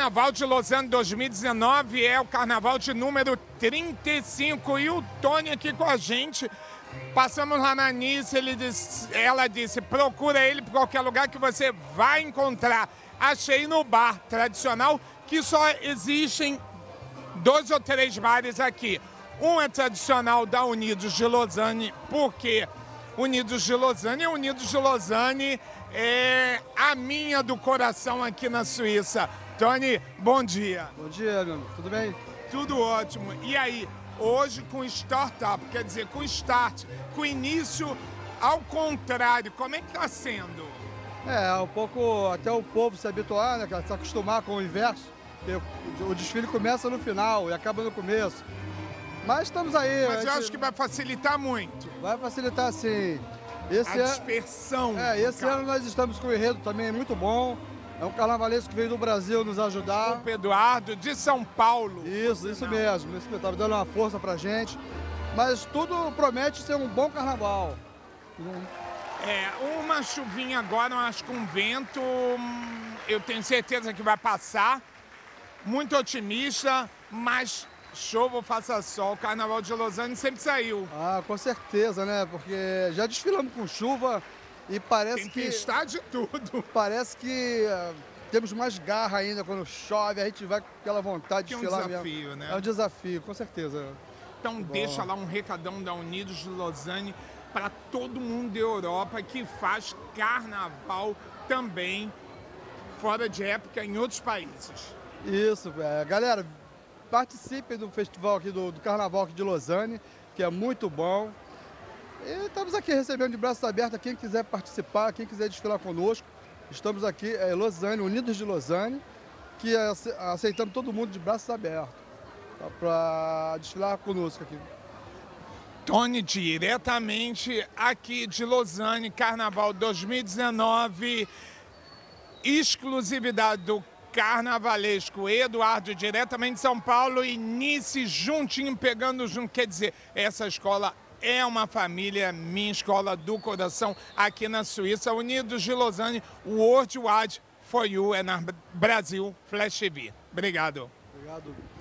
Carnaval de Lausanne 2019 é o carnaval de número 35 e o Tony aqui com a gente. Passamos lá na Nice, ela disse, procura ele por qualquer lugar que você vai encontrar. Achei no bar tradicional, que só existem 2 ou 3 bares aqui. Um é tradicional da Unidos de Lausanne, porque Unidos de Lausanne é a minha do coração aqui na Suíça. Tony, bom dia. Bom dia, meu amigo. Tudo bem? Tudo ótimo. E aí, hoje com startup, quer dizer, com start, com início ao contrário, como é que está sendo? Um pouco até o povo se habituar, né, se acostumar com o inverso. O desfile começa no final e acaba no começo. Mas estamos aí. Mas eu acho que vai facilitar muito. Vai facilitar, sim. A dispersão. Esse ano nós estamos com o enredo também muito bom. É um carnavalesco que veio do Brasil nos ajudar. O Eduardo, de São Paulo. Isso mesmo. Isso estava dando uma força pra gente. Mas tudo promete ser um bom carnaval. Uma chuvinha agora, eu acho que um vento, eu tenho certeza que vai passar. Muito otimista, mas chova ou faça sol, o Carnaval de Lausanne sempre saiu. Ah, com certeza, né? Porque já desfilamos com chuva e parece Tem que estar de tudo. Parece que temos mais garra ainda quando chove, a gente vai com aquela vontade de desfilar mesmo. É um desafio, né? É um desafio, com certeza. Então deixa lá um recadão da Unidos de Lausanne para todo mundo da Europa que faz carnaval também fora de época em outros países. Isso, galera, participem do festival aqui, do Carnaval aqui de Lausanne, que é muito bom. E estamos aqui recebendo de braços abertos quem quiser participar, quem quiser desfilar conosco. Estamos aqui em Lausanne, Unidos de Lausanne, que aceitamos todo mundo de braços abertos para desfilar conosco aqui. Tony, diretamente aqui de Lausanne, Carnaval 2019, exclusividade do carnavalesco Eduardo, diretamente de São Paulo, e Nice juntinho, pegando junto. Quer dizer, essa escola é uma família, minha escola do coração aqui na Suíça. Unidos de Lausanne, Worldwide for You, é na Brasil Flash TV. Obrigado. Obrigado.